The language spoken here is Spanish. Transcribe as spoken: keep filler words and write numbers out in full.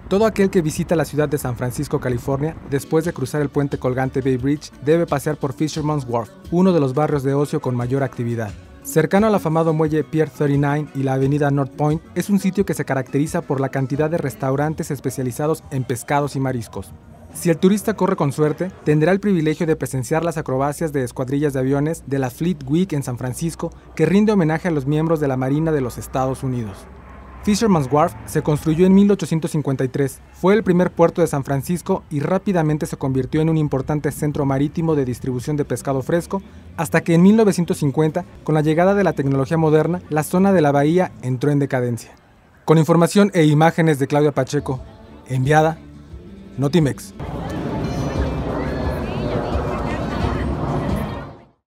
Todo aquel que visita la ciudad de San Francisco, California, después de cruzar el puente colgante Bay Bridge, debe pasear por Fisherman's Wharf, uno de los barrios de ocio con mayor actividad. Cercano al afamado muelle Pier treinta y nueve y la avenida North Point, es un sitio que se caracteriza por la cantidad de restaurantes especializados en pescados y mariscos. Si el turista corre con suerte, tendrá el privilegio de presenciar las acrobacias de escuadrillas de aviones de la Fleet Week en San Francisco, que rinde homenaje a los miembros de la Marina de los Estados Unidos. Fisherman's Wharf se construyó en mil ochocientos cincuenta y tres, fue el primer puerto de San Francisco y rápidamente se convirtió en un importante centro marítimo de distribución de pescado fresco, hasta que en mil novecientos cincuenta, con la llegada de la tecnología moderna, la zona de la bahía entró en decadencia. Con información e imágenes de Claudia Pacheco, enviada Notimex.